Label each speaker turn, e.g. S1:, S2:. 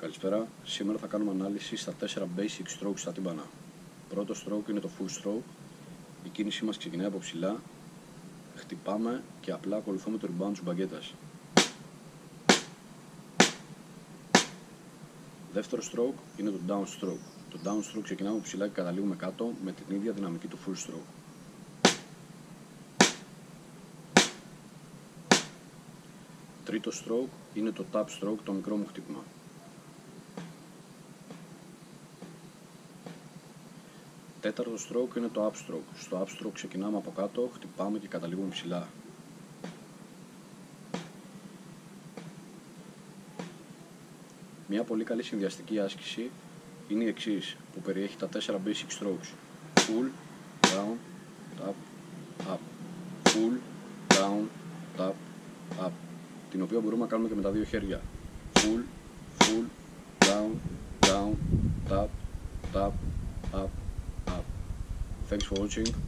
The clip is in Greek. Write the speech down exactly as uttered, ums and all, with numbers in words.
S1: Καλησπέρα. Σήμερα θα κάνουμε ανάλυση στα τέσσερα basic strokes στα τύμπανα. Πρώτο stroke είναι το full stroke. Η κίνησή μας ξεκινάει από ψηλά. Χτυπάμε και απλά ακολουθούμε το rebound της μπαγκέτας. Δεύτερο stroke είναι το down stroke. Το down stroke ξεκινάμε από ψηλά και καταλήγουμε κάτω με την ίδια δυναμική του full stroke. Τρίτο stroke είναι το tap stroke, το μικρό μου χτύπημα. Τέταρτο stroke είναι το up stroke. Στο up stroke ξεκινάμε από κάτω, χτυπάμε και καταλήγουμε ψηλά. Μια πολύ καλή συνδυαστική άσκηση είναι η εξής, που περιέχει τα τέσσερα basic strokes. Pull, down, tap, up. Pull, down, tap, up. Την οποία μπορούμε να κάνουμε και με τα δύο χέρια. Pull, pull, down, down, tap, tap, up, up. Thanks for watching.